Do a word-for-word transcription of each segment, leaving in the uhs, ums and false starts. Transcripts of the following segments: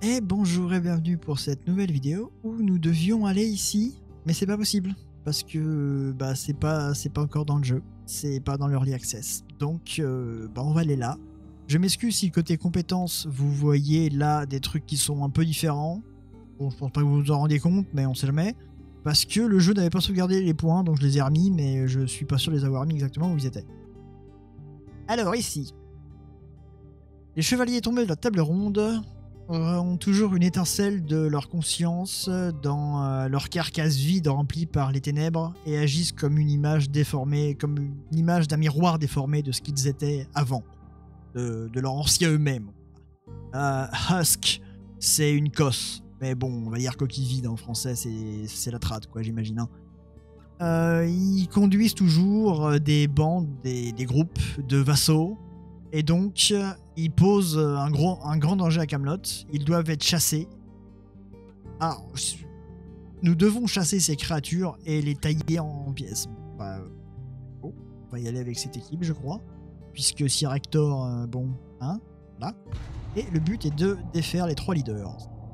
Et bonjour et bienvenue pour cette nouvelle vidéo où nous devions aller ici, mais c'est pas possible parce que bah c'est pas c'est pas encore dans le jeu, c'est pas dans l'Early Access. Donc euh, bah on va aller là. Je m'excuse si côté compétences vous voyez là des trucs qui sont un peu différents. Bon, je pense pas que vous vous en rendiez compte, mais on sait jamais. Parce que le jeu n'avait pas sauvegardé les points, donc je les ai remis, mais je suis pas sûr de les avoir mis exactement où ils étaient. Alors ici, les chevaliers tombés de la table ronde ont toujours une étincelle de leur conscience dans euh, leur carcasse vide remplie par les ténèbres et agissent comme une image déformée, comme une image d'un miroir déformé de ce qu'ils étaient avant, de, de leur ancien eux-mêmes. Euh, Husk, c'est une cosse, mais bon, on va dire coquille vide en français, c'est la trad, quoi, j'imagine. Hein. Euh, ils conduisent toujours des bandes, des, des groupes de vassaux. Et donc, ils posent un, gros, un grand danger à Camelot. Ils doivent être chassés. Ah, nous devons chasser ces créatures et les tailler en pièces. Bah, oh, on va y aller avec cette équipe, je crois. Puisque Sir Hector, euh, bon, hein, là. Et le but est de défaire les trois leaders.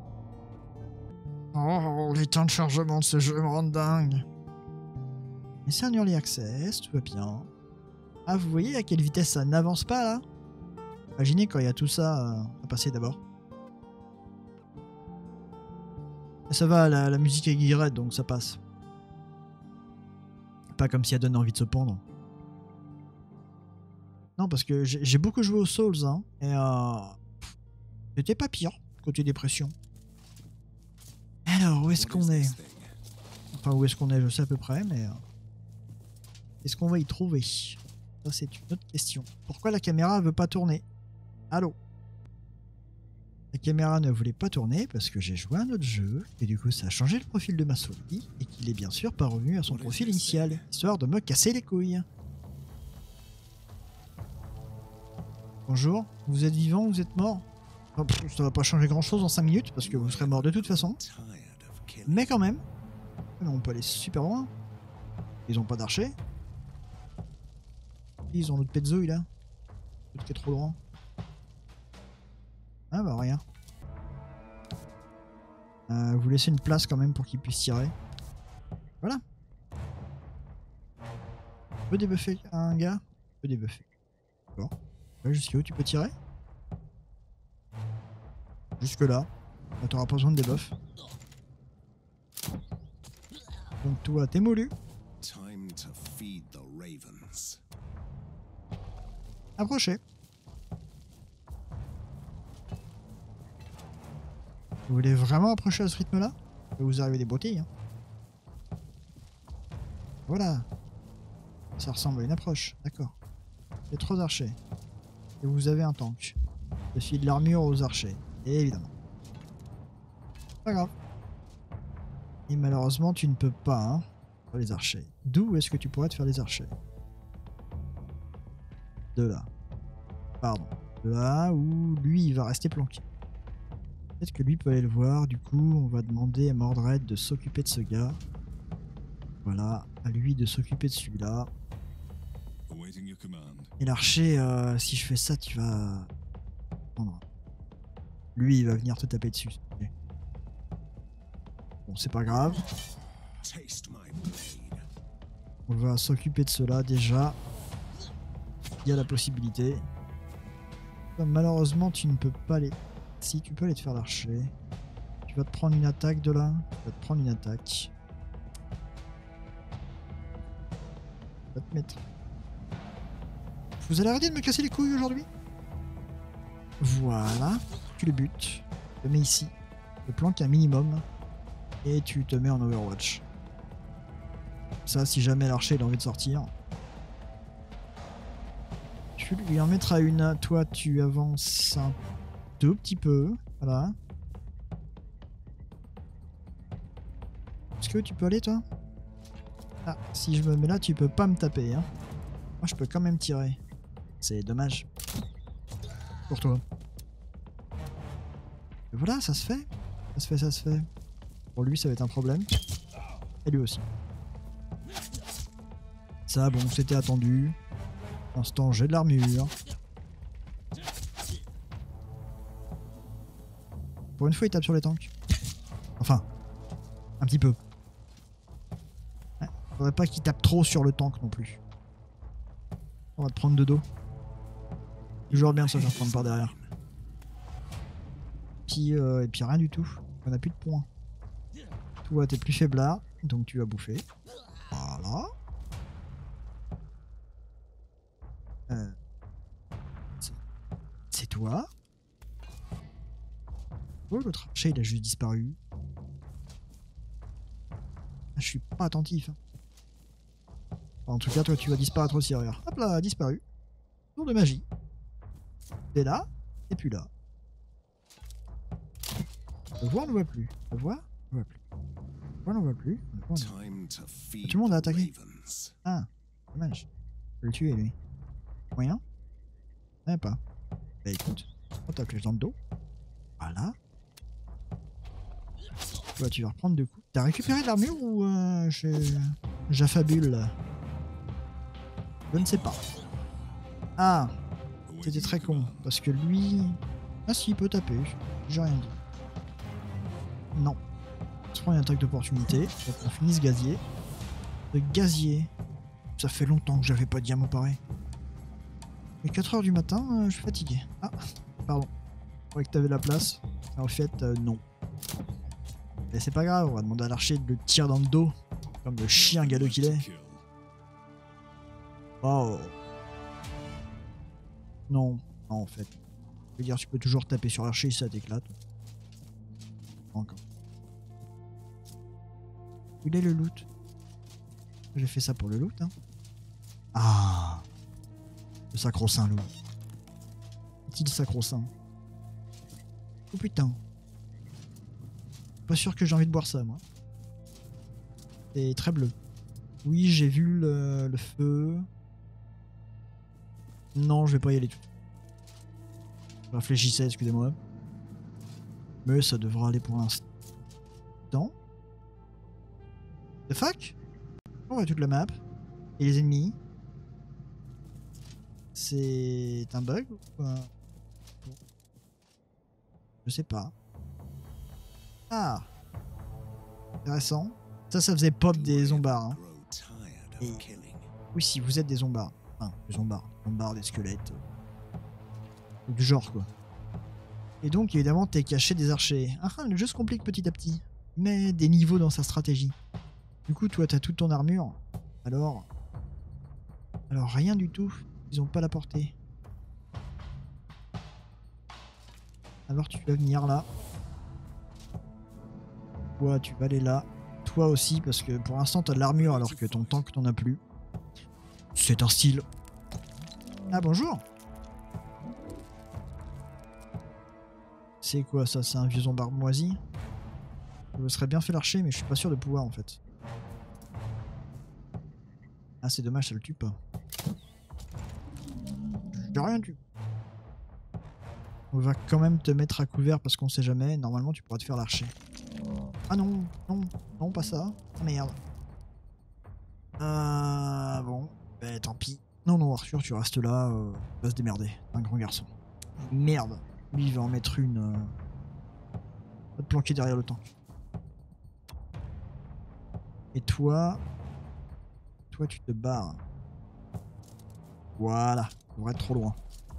Oh, les temps de chargement de ce jeu me rendent dingue. Mais c'est un early access, tout va bien. Ah, vous voyez à quelle vitesse ça n'avance pas, là? Imaginez quand il y a tout ça euh, à passer d'abord. Ça va, la, la musique est guillerette, donc ça passe. Pas comme si elle donne envie de se pendre. Non, parce que j'ai beaucoup joué aux Souls, hein, et euh, c'était pas pire, côté dépression. Alors, où est-ce qu'on est? Enfin, où est-ce qu'on est, je sais à peu près, mais... Euh, est-ce qu'on va y trouver? Ça, c'est une autre question. Pourquoi la caméra veut pas tourner? Allô? La caméra ne voulait pas tourner parce que j'ai joué à un autre jeu et du coup ça a changé le profil de ma souris et qu'il est bien sûr pas revenu à son profil initial, histoire de me casser les couilles. Bonjour, vous êtes vivant ou vous êtes mort? Oh, pff, ça va pas changer grand chose en cinq minutes parce que vous serez mort de toute façon. Mais quand même, on peut aller super loin. Ils ont pas d'archer. Ils ont l'autre petzouille là. L'autre qui est trop loin. Ah bah rien. Euh, vous laissez une place quand même pour qu'ils puissent tirer. Voilà. Tu peux débuffer un gars? Tu peux débuffer. D'accord. Ouais, jusqu'à où tu peux tirer? Jusque là. Bah, t'auras pas besoin de debuff. Donc toi t'es mollu. Approchez. Vous voulez vraiment approcher à ce rythme-là? Vous arrivez des broutilles. Hein. Voilà. Ça ressemble à une approche. D'accord. Il y a trois archers. Et vous avez un tank. Je file de l'armure aux archers. Et évidemment. Pas grave. Et malheureusement, tu ne peux pas hein, faire les archers. D'où est-ce que tu pourrais te faire les archers? De là. Pardon. De là où lui, il va rester planqué. Peut-être que lui peut aller le voir. Du coup, on va demander à Mordred de s'occuper de ce gars. Voilà. À lui de s'occuper de celui-là. Et l'archer, euh, si je fais ça, tu vas... Oh non. Lui, il va venir te taper dessus. Okay. Bon, c'est pas grave. On va s'occuper de cela déjà. Il y a la possibilité. Malheureusement, tu ne peux pas les... Si, tu peux aller te faire l'archer. Tu vas te prendre une attaque de là. Tu vas te prendre une attaque. Tu vas te mettre... Vous allez arrêter de me casser les couilles aujourd'hui? Voilà. Tu le butes. Tu le mets ici. Le planque un minimum. Et tu te mets en Overwatch. Ça, si jamais l'archer a envie de sortir. Tu lui en mettras une. Toi, tu avances un tout petit peu. Voilà. Est-ce que tu peux aller, toi? Ah, si je me mets là, tu peux pas me taper. Hein. Moi, je peux quand même tirer. C'est dommage. Pour toi. Et voilà, ça se fait. Ça se fait, ça se fait. Pour lui, ça va être un problème. Et lui aussi. Ça, bon, c'était attendu. Instant, j'ai de l'armure. Pour une fois, il tape sur les tanks. Enfin, un petit peu. Ouais, faudrait pas qu'il tape trop sur le tank non plus. On va te prendre de dos. Toujours bien de se faire prendre par derrière. Puis, euh, et puis rien du tout. On a plus de points. Toi, t'es plus faiblard, donc tu vas bouffer. Voilà. Euh, C'est toi. Oh, l'autre archer, il a juste disparu. Je suis pas attentif. En tout cas, toi, tu vas disparaître aussi, regarde. Hop là, disparu. Tour de magie. T'es là, et puis là. Le voir, on ne voit plus. Le voir, on ne voit plus. Le voir, on ne voit plus. Le voir, on ne voit plus. Tout le monde a attaqué. Ah, dommage. Je vais le tuer, lui. Moyen? Eh pas. Bah écoute, on tape dans le dos. Voilà. Toi, tu vas reprendre deux coups. T'as récupéré de l'armure ou euh, j'affabule là? Je ne sais pas. Ah, c'était très con. Parce que lui... Ah si, il peut taper. J'ai rien dit. Non. On se prend une attaque d'opportunité. Donc on finit ce gazier. Le gazier. Ça fait longtemps que j'avais pas de diamant pareil. Et quatre heures du matin, euh, je suis fatigué. Ah, pardon. Je croyais que t'avais la place. En fait, euh, non. Mais c'est pas grave, on va demander à l'archer de le tirer dans le dos. Comme le chien galeux qu'il est. Oh. Non, non en fait. Je veux dire, tu peux toujours taper sur l'archer si ça t'éclate. Encore. Où est le loot? J'ai fait ça pour le loot, hein. Ah. Le sacro-saint loup. Est-il sacro-saint? Oh putain. Pas sûr que j'ai envie de boire ça, moi. C'est très bleu. Oui, j'ai vu le, le feu. Non, je vais pas y aller tout. Je réfléchissais, excusez-moi. Mais ça devra aller pour l'instant. The fuck? On voit toute la map. Et les ennemis. C'est un bug ou quoi? Je sais pas. Ah, intéressant. Ça, ça faisait pop des zombards. Hein. Et... Oui, si vous êtes des zombards. Enfin, des zombards. Des zombards, des squelettes. Euh... Du genre, quoi. Et donc, évidemment, t'es caché des archers. Ah, le jeu se complique petit à petit. Mais des niveaux dans sa stratégie. Du coup, toi, t'as toute ton armure. Alors... Alors, rien du tout. Ils ont pas la portée. Alors, tu vas venir là. Toi, tu vas aller là. Toi aussi, parce que pour l'instant, t'as de l'armure alors que ton tank t'en as plus. C'est un style. Ah, bonjour. C'est quoi ça? C'est un vieux zombard moisi? Je me serais bien fait l'archer, mais je suis pas sûr de pouvoir en fait. Ah, c'est dommage, ça le tue pas. J'ai rien du. On va quand même te mettre à couvert parce qu'on sait jamais. Normalement, tu pourras te faire l'archer. Ah non, non, non, pas ça. Ah merde. Ah bon, bah tant pis. Non, non, Arthur, tu restes là. Euh, va se démerder. Un grand garçon. Merde. Lui, il va en mettre une. Euh... Va te planquer derrière le tank. Et toi. Toi, tu te barres. Voilà. Ça devrait être trop loin.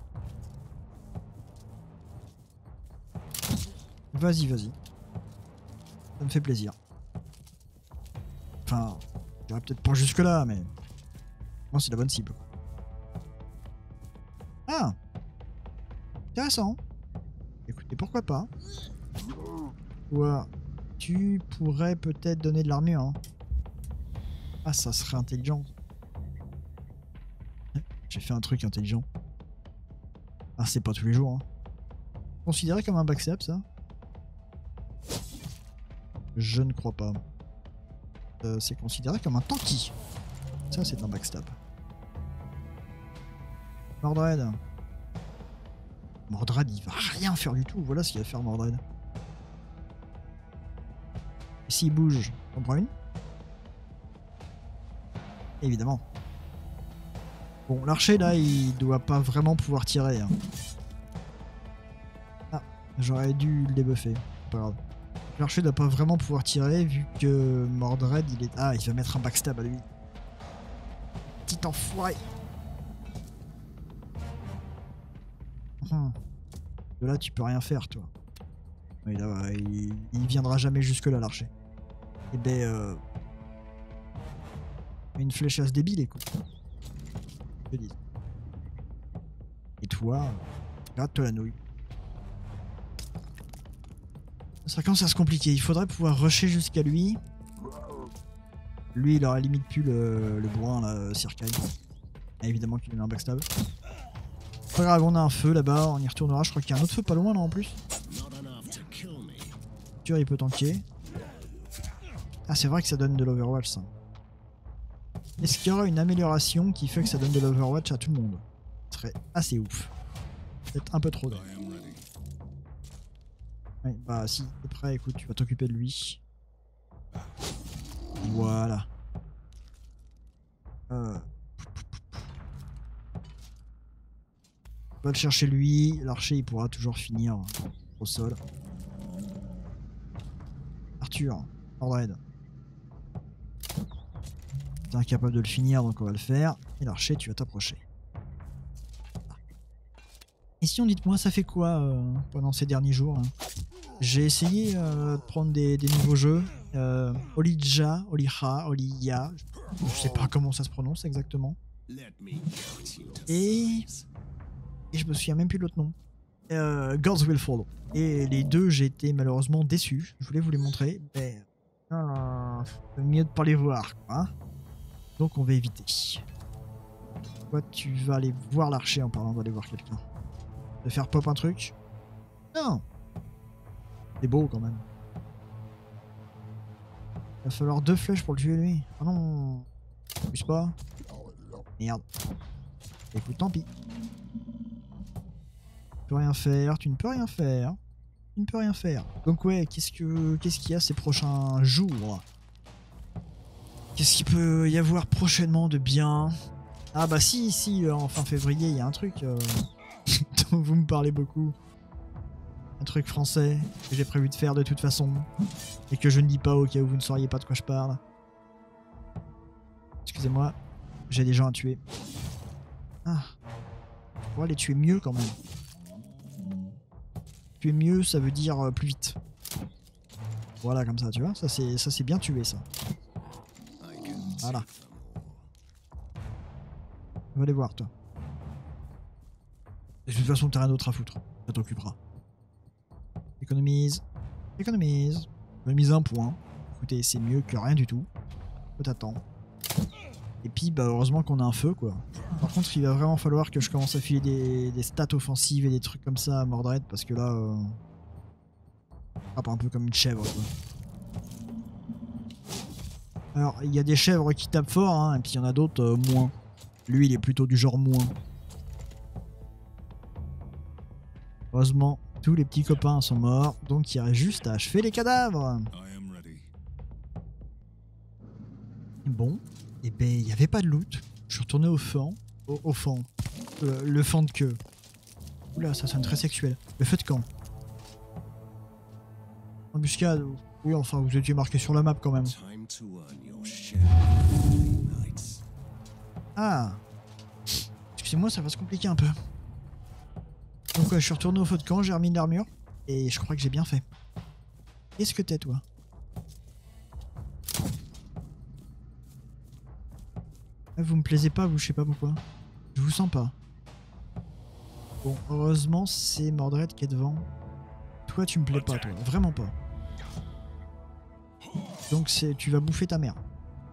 Vas-y, vas-y. Ça me fait plaisir. Enfin, j'irai peut-être pas jusque là, mais... Moi, c'est la bonne cible. Ah! Intéressant. Écoutez, pourquoi pas? Toi, tu pourrais peut-être donner de l'armure. Hein. Ah, ça serait intelligent. J'ai fait un truc intelligent. Ah, c'est pas tous les jours. Hein. Considéré comme un backstab, ça? Je ne crois pas. Euh, c'est considéré comme un tanky. Ça, c'est un backstab. Mordred. Mordred, il va rien faire du tout. Voilà ce qu'il va faire, Mordred. Et s'il bouge, on prend une. Évidemment. Bon, l'archer, là, il doit pas vraiment pouvoir tirer. Hein. Ah, J'aurais dû le débuffer. Pas grave. L'archer doit pas vraiment pouvoir tirer vu que Mordred il est... Ah, il va mettre un backstab à lui. Petit enfoiré. Hum. De là tu peux rien faire toi. Oui, là, il... il viendra jamais jusque là l'archer. Et ben... Euh... Une fléchasse débile écoute. Je te dis. Et toi, gratte-toi la nouille. Ça commence à se compliquer, il faudrait pouvoir rusher jusqu'à lui. Lui il aura limite plus le, le bourrin là, Sirkai. Évidemment qu'il lui met un backstab. Pas grave, on a un feu là-bas, on y retournera, je crois qu'il y a un autre feu pas loin là en plus. Tu il peut tanker. Ah c'est vrai que ça donne de l'Overwatch ça. Est-ce qu'il y aura une amélioration qui fait que ça donne de l'Overwatch à tout le monde? Ce serait assez ouf. Peut-être un peu trop. Oui, bah si, t'es prêt, écoute, tu vas t'occuper de lui. Voilà. Euh... On va le chercher lui, l'archer il pourra toujours finir au sol. Arthur, Mordred. T'es incapable de le finir donc on va le faire. Et l'archer tu vas t'approcher. Et sinon dites-moi ça fait quoi euh, pendant ces derniers jours hein? J'ai essayé euh, de prendre des, des nouveaux jeux. Euh, Olija, Oliha, Oliya, je sais pas comment ça se prononce exactement. Et, et je me souviens même plus de l'autre nom. Euh, Gods Will Follow. Et les deux, j'ai été malheureusement déçu. Je voulais vous les montrer, mais euh, c'est mieux de pas les voir, quoi. Donc on va éviter. Toi, tu vas aller voir l'archer en parlant d'aller voir quelqu'un. De faire pop un truc. Non. C'est beau quand même. Il va falloir deux flèches pour le tuer lui. Ah non. Plus pas. Merde. Écoute, tant pis. Tu peux rien faire, tu ne peux rien faire. Tu ne peux rien faire. Donc ouais, qu'est-ce que qu'est-ce qu'il y a ces prochains jours? Qu'est-ce qu'il peut y avoir prochainement de bien? Ah bah si, si, en fin février, il y a un truc euh, dont vous me parlez beaucoup. Un truc français que j'ai prévu de faire de toute façon et que je ne dis pas au cas où vous ne sauriez pas de quoi je parle. Excusez-moi, j'ai des gens à tuer. Ah, on va les tuer mieux quand même. Tuer mieux, ça veut dire euh, plus vite. Voilà, comme ça, tu vois, ça c'est ça c'est bien tué ça. Voilà. Va les voir toi. De toute façon, t'as rien d'autre à foutre. Ça t'occupera. Économise. Économise. Économise un point. Écoutez, c'est mieux que rien du tout. Faut t'attendre. Et puis, bah, heureusement qu'on a un feu, quoi. Par contre, il va vraiment falloir que je commence à filer des, des stats offensives et des trucs comme ça à Mordred, parce que là... Euh... Frappe un peu comme une chèvre, quoi. Alors, il y a des chèvres qui tapent fort, hein, et puis il y en a d'autres euh, moins. Lui, il est plutôt du genre moins. Heureusement, tous les petits copains sont morts, donc il reste juste à achever les cadavres. Bon, et ben il n'y avait pas de loot. Je suis retourné au fond. Au, au fond. Euh, le fond de queue. Oula, ça sonne très sexuel. Le feu de camp. Embuscade. Oui, enfin, vous étiez marqué sur la map quand même. Ah. Excusez-moi, ça va se compliquer un peu. Donc ouais, je suis retourné au feu de camp, j'ai remis de l'armure. Et je crois que j'ai bien fait. Qu'est-ce que t'es, toi? Vous me plaisez pas, vous, je sais pas pourquoi. Je vous sens pas. Bon, heureusement, c'est Mordred qui est devant. Toi, tu me plais pas, toi. Vraiment pas. Donc, c'est, tu vas bouffer ta mère.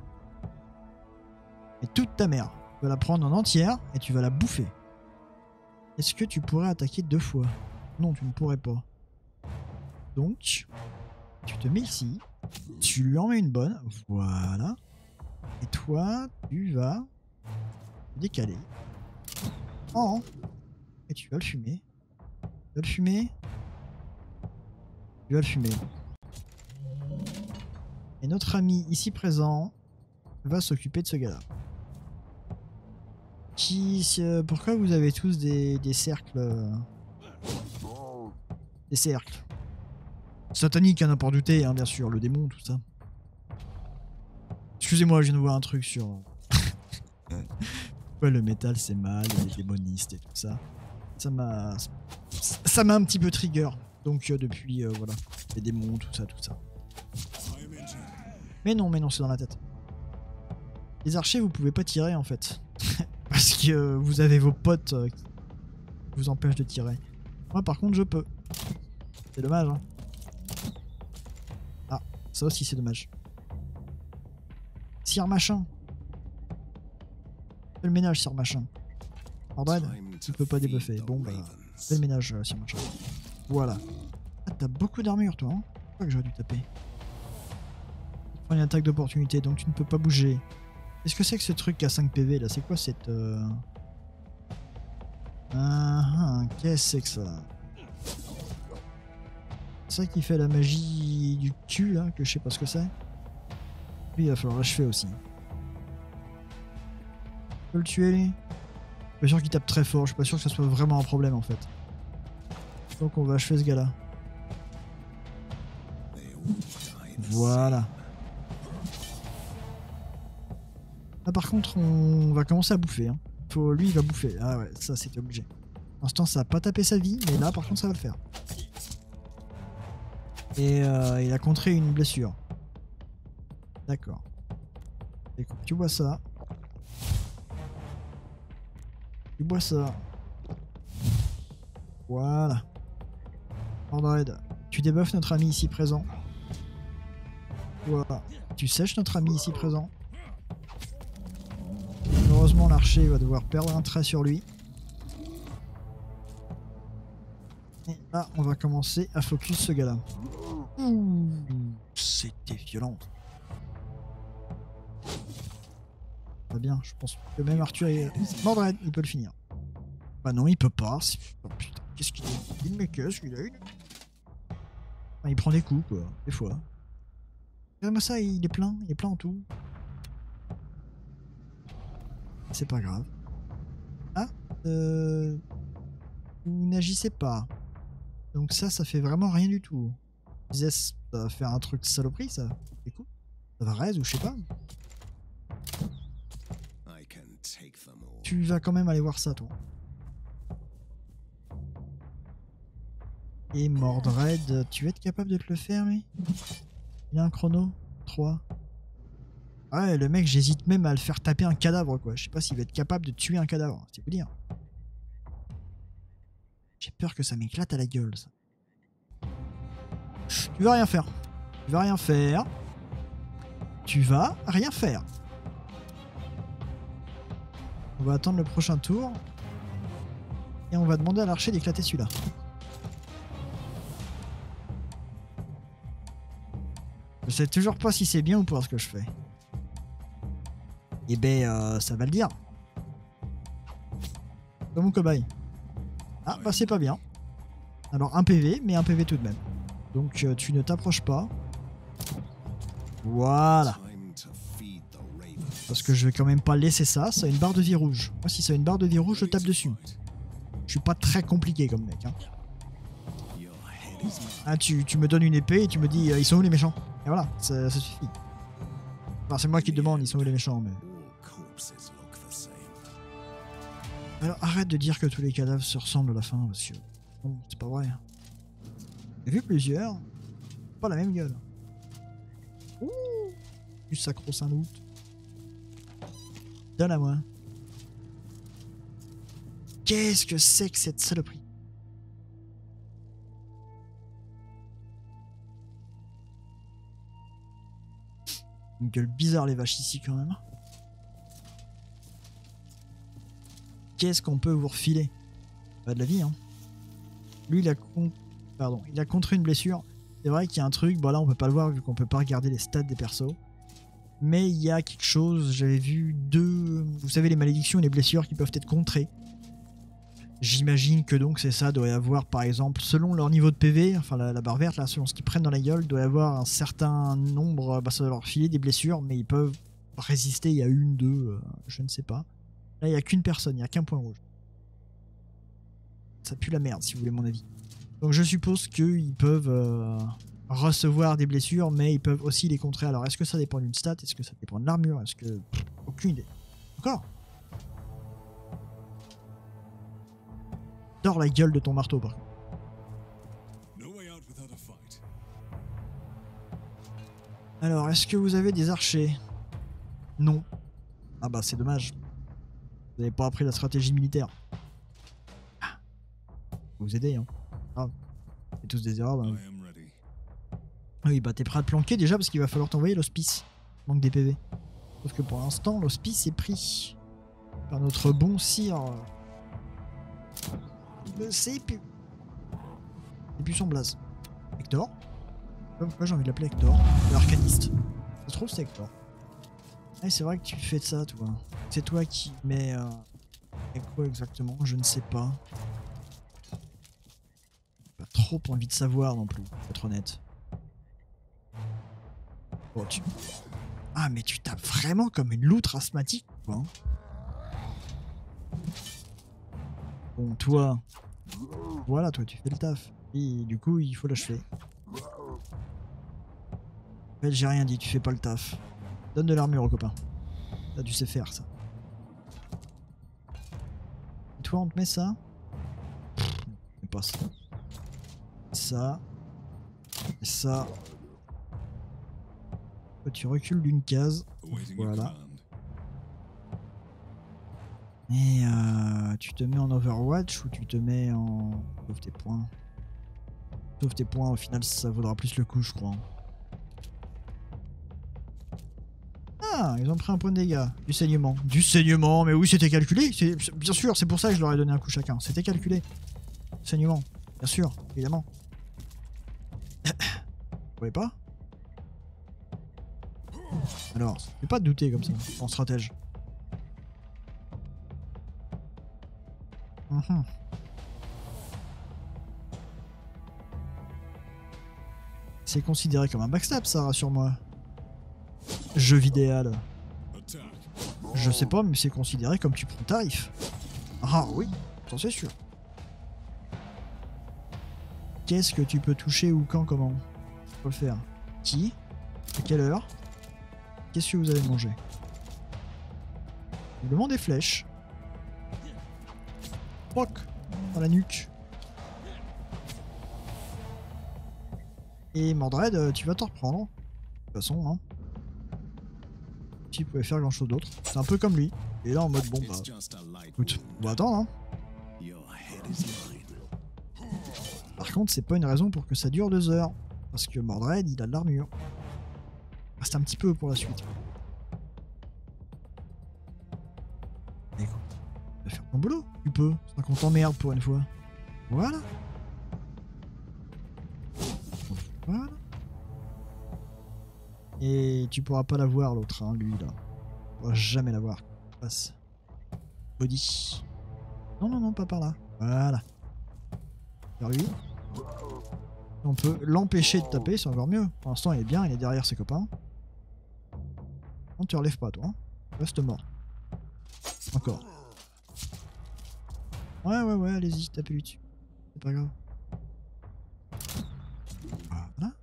Et toute ta mère. Tu vas la prendre en entière et tu vas la bouffer. Est-ce que tu pourrais attaquer deux fois? Non, tu ne pourrais pas. Donc, tu te mets ici. Tu lui en mets une bonne. Voilà. Et toi, tu vas décaler. Oh. Et tu vas le fumer. Tu vas le fumer. Tu vas le fumer. Et notre ami ici présent va s'occuper de ce gars-là. Qui, euh, pourquoi vous avez tous des, des cercles euh... des cercles. Satanique à n'importe douter, hein, bien sûr, le démon, tout ça. Excusez-moi, je viens de voir un truc sur... ouais, le métal c'est mal, et les démonistes et tout ça. Ça m'a... Ça m'a un petit peu trigger. Donc euh, depuis, euh, voilà, les démons, tout ça, tout ça. Mais non, mais non, c'est dans la tête. Les archers, vous pouvez pas tirer en fait. Parce que euh, vous avez vos potes euh, qui vous empêchent de tirer. Moi par contre, je peux. C'est dommage, hein. Ah, ça aussi c'est dommage. Sire machin. Fais le ménage, Sire machin. Mordred, tu peux pas débuffer. Bon bah, fais le ménage, euh, Sire machin. Voilà. Ah, t'as beaucoup d'armure toi, hein. C'est pas que j'aurais dû taper. Tu prends une attaque d'opportunité, donc tu ne peux pas bouger. Qu'est-ce que c'est que ce truc à cinq P V là? C'est quoi cette... Euh... Ah, ah, qu'est-ce que c'est que ça? C'est ça qui fait la magie du cul là, que je sais pas ce que c'est. Lui il va falloir l'achever aussi. Je peux le tuer lui? Je suis pas sûr qu'il tape très fort, je suis pas sûr que ça soit vraiment un problème en fait. Donc on va achever ce gars là. Voilà. Là par contre on va commencer à bouffer. Hein. Faut... Lui il va bouffer. Ah ouais, ça c'était obligé. Pour l'instant ça a pas tapé sa vie, mais là par contre ça va le faire. Et euh, il a contré une blessure. D'accord. Écoute, tu bois ça. Tu bois ça. Voilà. Mordred, tu débuffes notre ami ici présent. Voilà. Tu sèches notre ami ici présent. Heureusement l'archer va devoir perdre un trait sur lui. Et là on va commencer à focus ce gars là. Ouh, c'était violent. Pas bien, je pense que même Arthur est... Mordred, il peut le finir. Bah non il peut pas. Oh, putain, qu'est-ce qu'il a? Il me casse, il a une... Enfin, il prend des coups quoi, des fois. Regarde-moi ça, il est plein, il est plein en tout. C'est pas grave. Ah, euh... vous n'agissez pas. Donc ça, ça fait vraiment rien du tout. Je disais, ça va faire un truc de saloperie ça. C'est cool. Ça va raise ou je sais pas. Tu vas quand même aller voir ça toi. Et Mordred, tu vas être capable de te le faire lui? Il y a un chrono? trois. Ouais, le mec, j'hésite même à le faire taper un cadavre, quoi. Je sais pas s'il va être capable de tuer un cadavre, c'est vous dire. J'ai peur que ça m'éclate à la gueule, ça. Tu vas rien faire. Tu vas rien faire. Tu vas rien faire. On va attendre le prochain tour. Et on va demander à l'archer d'éclater celui-là. Je sais toujours pas si c'est bien ou pas ce que je fais. Et ben euh, ça va le dire. Comme mon cobaye. Ah bah c'est pas bien. Alors un P V, mais un P V tout de même. Donc euh, tu ne t'approches pas. Voilà. Parce que je vais quand même pas laisser ça. Ça a une barre de vie rouge. Moi si ça a une barre de vie rouge, je tape dessus. Je suis pas très compliqué comme mec. Hein. Ah, tu, tu me donnes une épée et tu me dis euh, ils sont où les méchants? Et voilà, ça, ça suffit. Enfin c'est moi qui te demande ils sont où les méchants mais... Alors arrête de dire que tous les cadavres se ressemblent à la fin parce que... Bon, c'est pas vrai. J'ai vu plusieurs. Pas la même gueule. Ouh, du sacro-saint loot. Donne à moi. Qu'est-ce que c'est que cette saloperie? Une gueule bizarre les vaches ici quand même. Qu'est-ce qu'on peut vous refiler? Pas de la vie hein. Lui il a con... Pardon, il a contré une blessure. C'est vrai qu'il y a un truc, bon là on peut pas le voir vu qu'on peut pas regarder les stats des persos. Mais il y a quelque chose, j'avais vu deux... Vous savez les malédictions et les blessures qui peuvent être contrées. J'imagine que donc c'est ça, doit y avoir par exemple, selon leur niveau de P V, enfin la, la barre verte là, selon ce qu'ils prennent dans la gueule, doit y avoir un certain nombre, bah ça va leur filer des blessures, mais ils peuvent résister, il y a une, deux, euh, je ne sais pas. Là il n'y a qu'une personne, il n'y a qu'un point rouge. Ça pue la merde si vous voulez mon avis. Donc je suppose qu'ils peuvent euh, recevoir des blessures, mais ils peuvent aussi les contrer. Alors est-ce que ça dépend d'une stat? Est-ce que ça dépend de l'armure? Est-ce que... Pff, aucune idée. Encore. Dors la gueule de ton marteau par contre. Alors, est-ce que vous avez des archers? Non. Ah bah c'est dommage. Vous n'avez pas appris la stratégie militaire. Ah. Vous aider hein. Ah. C'est tous des erreurs. Bah. Oui bah t'es prêt à te planquer déjà parce qu'il va falloir t'envoyer l'hospice. Manque des P V. Sauf que pour l'instant l'hospice est pris par notre bon sire. Il ne sait plus. C'est plus son blaze. Hector. Pourquoi j'ai envie de l'appeler Hector? L'arcaniste. Ça se trouve c'est Hector. Ah, c'est vrai que tu fais de ça toi. C'est toi qui mets... Euh... Et quoi exactement? Je ne sais pas. Pas trop envie de savoir non plus, pour être honnête. Bon, tu... Ah mais tu tapes vraiment comme une loutre asthmatique quoi. Hein. Bon toi... Voilà toi tu fais le taf. Et du coup il faut l'achever. En fait, j'ai rien dit, tu fais pas le taf. Donne de l'armure au copain. Là, tu sais faire ça. Et toi, on te met ça? Mais pas ça. Ça. Et ça. Toi, tu recules d'une case. Voilà. Et euh, tu te mets en Overwatch ou tu te mets en... Sauf tes points. Sauf tes points, au final, ça vaudra plus le coup, je crois. Ah, ils ont pris un point de dégâts. Du saignement. Du saignement, mais oui, c'était calculé. Bien sûr, c'est pour ça que je leur ai donné un coup chacun. C'était calculé. Saignement. Bien sûr, évidemment. Vous voyez pas? Alors, je vais pas te douter comme ça, en stratège. Mmh. C'est considéré comme un backstab, ça, rassure-moi. Jeu vidéo. Je sais pas, mais c'est considéré comme tu prends tarif. Ah oui, ça c'est sûr. Qu'est-ce que tu peux toucher ou quand, comment? Faut le faire. Qui? À quelle heure? Qu'est-ce que vous allez manger? Je demande des flèches. Poc! Dans la nuque. Et Mordred, tu vas t'en reprendre. De toute façon, hein. Tu pouvais faire grand chose d'autre. C'est un peu comme lui. Et là en mode bon bah. Écoute, on va attendre hein. Par contre, c'est pas une raison pour que ça dure deux heures. Parce que Mordred, il a de l'armure. Reste un petit peu pour la suite. Et quoi? Tu vas faire ton boulot, tu peux. Sans qu'on t'emmerde pour une fois. Voilà. Voilà. Et tu pourras pas l'avoir l'autre, hein, lui là. Tu pourras jamais l'avoir. Passe. Body. Non, non, non, pas par là. Voilà. Vers lui. On peut l'empêcher de taper, c'est encore mieux. Pour l'instant, il est bien, il est derrière ses copains. Non, tu relèves pas, toi. Hein. Reste mort. Encore. Ouais, ouais, ouais, allez-y, tapez-lui dessus. C'est pas grave. Voilà.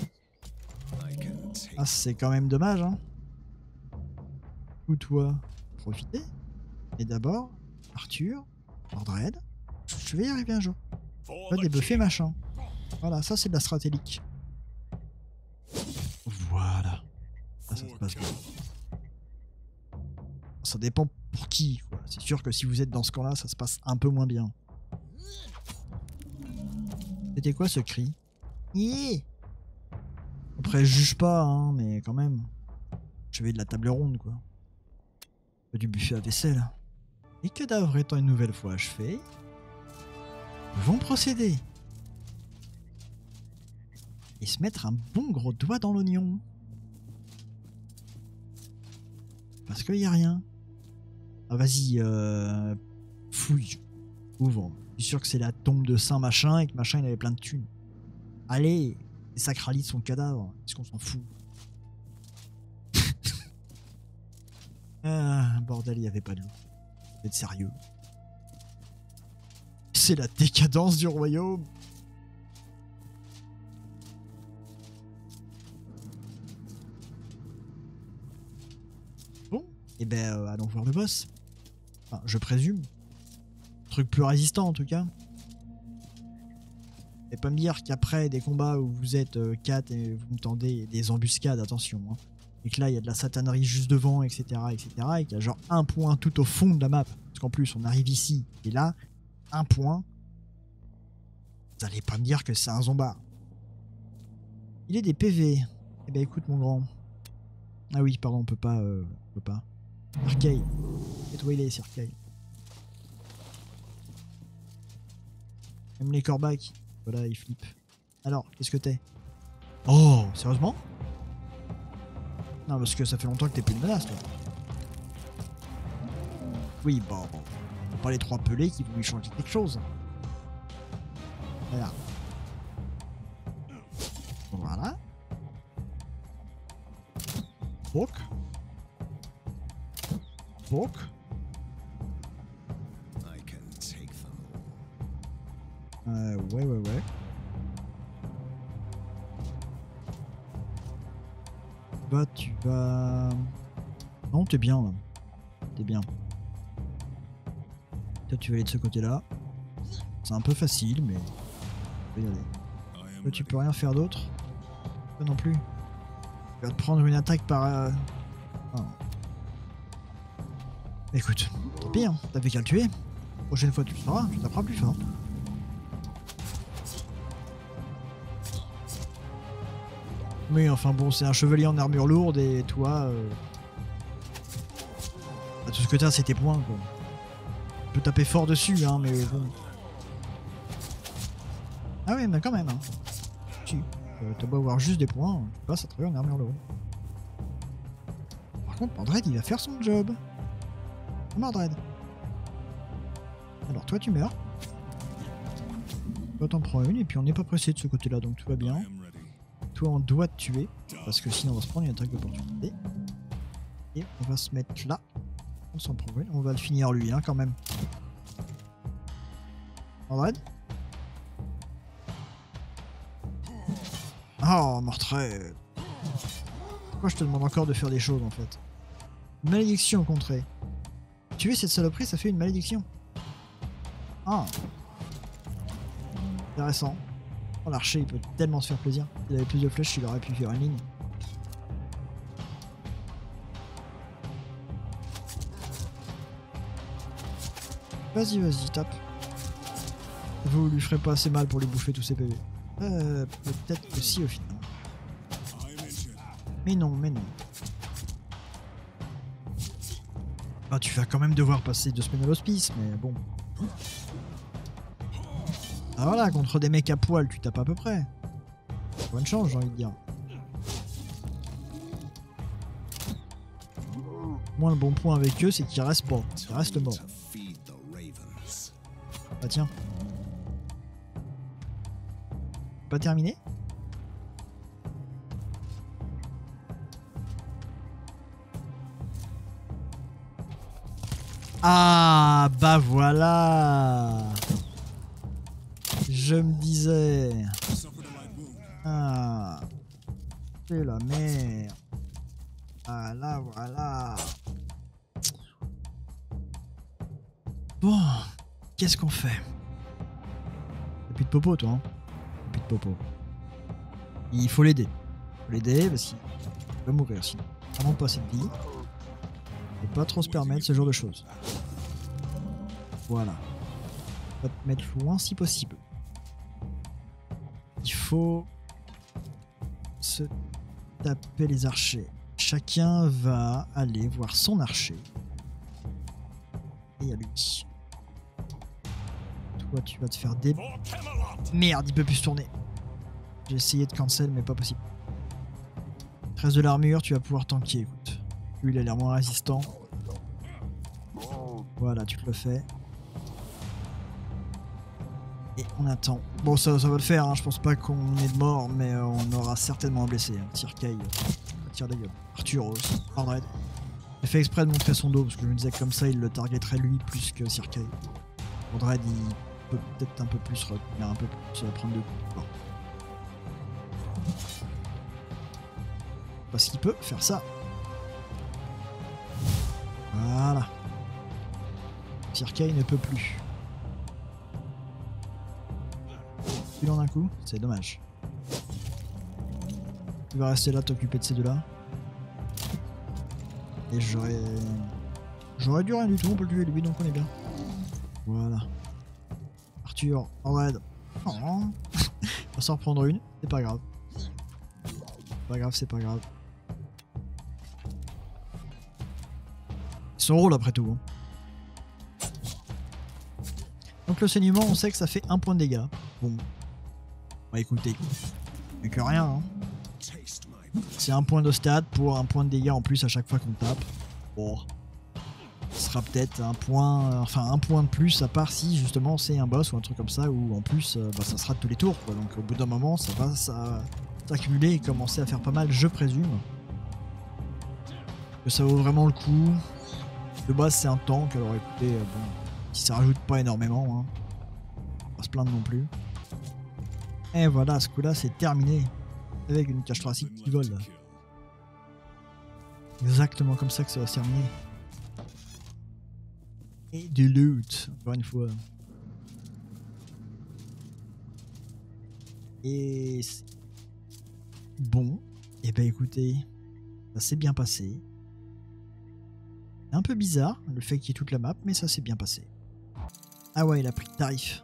Ah, c'est quand même dommage, hein. Ou toi, profitez. Et d'abord, Arthur, Mordred. Je vais y arriver un jour. Pas débuffer machin. Voilà, ça c'est de la stratégie. Voilà. Ça, ça se passe bien. Ça dépend pour qui, quoi. C'est sûr que si vous êtes dans ce camp-là, ça se passe un peu moins bien. C'était quoi ce cri? Yeah. Après, je juge pas, hein, mais quand même. Je vais de la table ronde, quoi. Du buffet à vaisselle. Et cadavre étant une nouvelle fois achevé, nous vont procéder. Et se mettre un bon gros doigt dans l'oignon. Parce qu'il n'y a rien. Ah vas-y, euh... fouille. Ouvre. Je suis sûr que c'est la tombe de Saint Machin et que Machin il avait plein de thunes. Allez, sacralise son cadavre. Est-ce qu'on s'en fout? Ah, bordel, il n'y avait pas de loup. Vous êtes sérieux? C'est la décadence du royaume. Et ben euh, allons voir le boss. Enfin, je présume. Truc plus résistant en tout cas. Et pas me dire qu'après des combats où vous êtes euh, quatre et vous me tendez des embuscades, attention. Hein, et que là il y a de la satanerie juste devant, et cetera, et cetera. Et qu'il y a genre un point tout au fond de la map. Parce qu'en plus on arrive ici et là, un point. Vous allez pas me dire que c'est un zombard. Il est des P V. Eh ben écoute mon grand. Ah oui, pardon, on peut pas. Euh, on peut pas. Arcade. Et toi il est, c'est Arcade. Même les corbacs. Voilà, il flippe. Alors, qu'est-ce que t'es? Oh, sérieusement? Non, parce que ça fait longtemps que t'es plus une menace, toi. Oui, bon, bon. Pas les trois pelés qui vont lui changer quelque chose. Voilà. Voilà. Bok. Bok. Euh, ouais, ouais, ouais. Bah, tu vas... Non, t'es bien, là. T'es bien. Toi, tu vas aller de ce côté-là. C'est un peu facile, mais... Tu peux y aller. Toi, tu peux rien faire d'autre. Toi non plus. Tu vas te prendre une attaque par... Euh... Oh. Écoute, tant pis, hein. T'avais qu'à le tuer. Prochaine fois, tu le feras. Tu taperas plus fort. Mais enfin bon, c'est un chevalier en armure lourde et toi... Euh... Bah, tout ce que t'as, c'est tes points, quoi. Tu peux taper fort dessus, hein, mais bon... Ah ouais, mais quand même, hein. Si. Euh, T'as beau avoir juste des points, tu passes à travers une armure lourde. Par contre, Mordred, il va faire son job. Mordred. Alors toi, tu meurs. Toi, t'en prends une, et puis on n'est pas pressé de ce côté-là, donc tout va bien. Toi, on doit te tuer, parce que sinon on va se prendre une attaque d'opportunité. Et on va se mettre là. On s'en prend une. On va le finir lui, hein, quand même. Mordred. Oh, Mordred. Pourquoi je te demande encore de faire des choses, en fait? Malédiction contrée. Tuer cette saloperie, ça fait une malédiction. Ah. Intéressant. Oh, l'archer, il peut tellement se faire plaisir. S'il avait plus de flèches, il aurait pu faire une ligne. Vas-y, vas-y, tape. Vous lui ferez pas assez mal pour lui bouffer tous ses P V. Euh, peut-être que si au final. Mais non, mais non. Bah, tu vas quand même devoir passer deux semaines à l'hospice, mais bon. Ah voilà, contre des mecs à poil, tu tapes à peu près. Bonne chance, j'ai envie de dire. Moi, le bon point avec eux, c'est qu'ils restent pas. Ils restent morts. Bah tiens. Pas terminé? Ah, bah voilà. Je me disais. Ah. C'est la merde. Ah là, voilà. Bon. Qu'est-ce qu'on fait? T'as plus de popo, toi, hein? T'as plus de popo. Il faut l'aider. Il faut l'aider parce qu'il va mourir sinon. Vraiment pas cette vie. Et pas trop se permettre ce genre de choses. Voilà. On va te mettre loin si possible. Il faut se taper les archers. Chacun va aller voir son archer. Et à lui. Toi, tu vas te faire des... Merde, il peut plus se tourner. J'ai essayé de cancel, mais pas possible. treize de l'armure, tu vas pouvoir tanker, écoute. Lui, il a l'air moins résistant. Voilà, tu te le fais. Et on attend. Bon, ça, ça va le faire, hein. Je pense pas qu'on ait de mort, mais euh, on aura certainement un blessé. Un tir caille. Un tir de gueule. Arthur aussi. Mordred. J'ai fait exprès de montrer son dos, parce que je me disais que comme ça, il le targeterait lui plus que Sirkei. Mordred, il peut peut-être un peu plus retenir, un peu plus euh, prendre de coups. Bon. Parce qu'il peut faire ça. Voilà. Sirkei ne peut plus. Tu l'en un coup, c'est dommage. Tu vas rester là, t'occuper de ces deux-là. Et j'aurais... J'aurais dû rien du tout, on peut le tuer lui, donc on est bien. Voilà. Arthur, en raid. Oh. On va s'en reprendre une, c'est pas grave. C'est pas grave, c'est pas grave. C'est son rôle après tout. Hein. Donc le saignement, on sait que ça fait un point de dégâts. Bon. Bah écoutez, mais que rien. Hein. C'est un point de stat pour un point de dégâts en plus à chaque fois qu'on tape. Bon. Ce sera peut-être un point, enfin un point de plus à part si justement c'est un boss ou un truc comme ça où en plus euh, bah, ça sera de tous les tours quoi. Donc au bout d'un moment ça va s'accumuler et commencer à faire pas mal je présume. Que ça vaut vraiment le coup. De base c'est un tank alors écoutez euh, bon si ça rajoute pas énormément hein. On va pas se plaindre non plus. Et voilà ce coup là c'est terminé avec une cage thoracique qui vole. Exactement comme ça que ça va se terminer. Et du loot, encore une fois. Et bon, et eh ben écoutez, ça s'est bien passé. Un peu bizarre le fait qu'il y ait toute la map, mais ça s'est bien passé. Ah ouais, il a pris le tarif.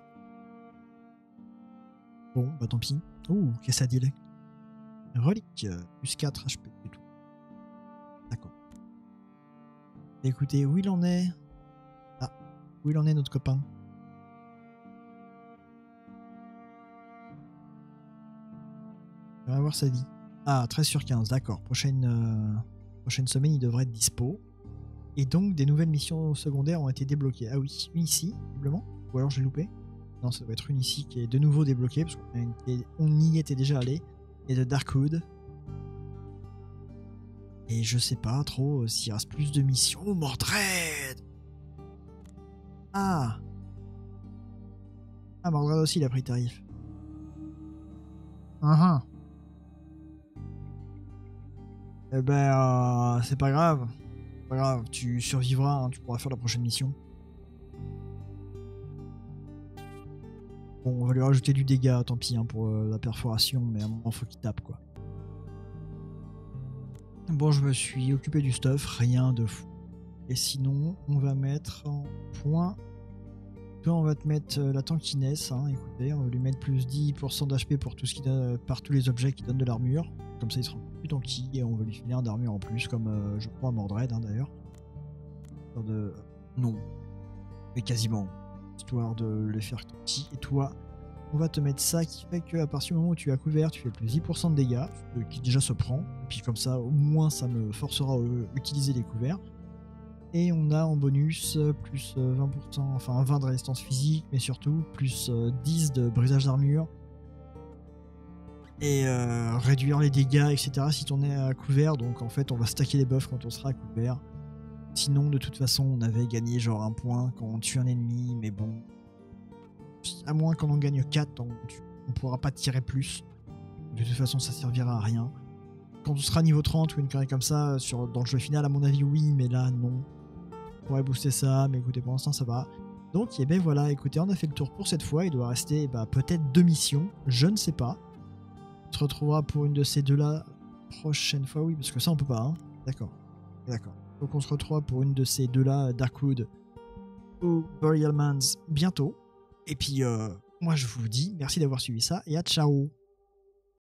Bon, bah tant pis. Ouh, qu'est-ce que ça dit là? Relique, plus quatre H P et tout. D'accord. Écoutez, où il en est? Où il en est notre copain? On va voir sa vie. Ah, treize sur quinze, d'accord. Prochaine, euh, prochaine semaine, il devrait être dispo. Et donc, des nouvelles missions secondaires ont été débloquées. Ah oui, une ici, visiblement. Ou alors j'ai loupé. Non, ça doit être une ici qui est de nouveau débloquée, parce qu'on y était déjà allé. Et de Darkwood. Et je sais pas trop euh, s'il reste plus de missions. Oh, Mordred! Ah Ah, Mordred aussi, il a pris tarif. Uh -huh. Eh ben, euh, c'est pas grave. Pas grave, tu survivras, hein, tu pourras faire la prochaine mission. Bon, on va lui rajouter du dégât, tant pis hein, pour euh, la perforation, mais à un moment, faut qu'il tape, quoi. Bon, je me suis occupé du stuff, rien de fou. Et sinon, on va mettre en point... Toi, on va te mettre euh, la tankiness, hein, écoutez, on va lui mettre plus dix pour cent d'H P pour tout ce qui donne, par tous les objets qui donnent de l'armure. Comme ça, il sera plus tanky et on va lui filer un d'armure en plus, comme euh, je crois à Mordred hein, d'ailleurs. De... Non, mais quasiment, histoire de les faire tanky. Et toi, on va te mettre ça qui fait qu'à partir du moment où tu as couvert, tu fais plus dix pour cent de dégâts, euh, qui déjà se prend. Et puis comme ça, au moins, ça me forcera à euh, utiliser les couverts. Et on a en bonus plus vingt pour cent, enfin vingt de résistance physique, mais surtout plus dix de brisage d'armure. Et euh, réduire les dégâts, et cetera si on est à couvert. Donc en fait, on va stacker les buffs quand on sera à couvert. Sinon, de toute façon, on avait gagné genre un point quand on tue un ennemi, mais bon. À moins qu'on en gagne quatre, on ne pourra pas tirer plus. De toute façon, ça servira à rien. Quand on sera niveau trente ou une carrière comme ça, sur, dans le jeu final, à mon avis, oui, mais là, non. On pourrait booster ça, mais écoutez, pour l'instant, ça va. Donc, et ben voilà, écoutez, on a fait le tour pour cette fois. Il doit rester bah, peut-être deux missions, je ne sais pas. On se retrouvera pour une de ces deux-là prochaine fois, oui, parce que ça, on peut pas, hein. D'accord, d'accord. Donc, on se retrouvera pour une de ces deux-là, Darkwood ou Burial Man's, bientôt. Et puis, euh, moi, je vous dis merci d'avoir suivi ça et à ciao!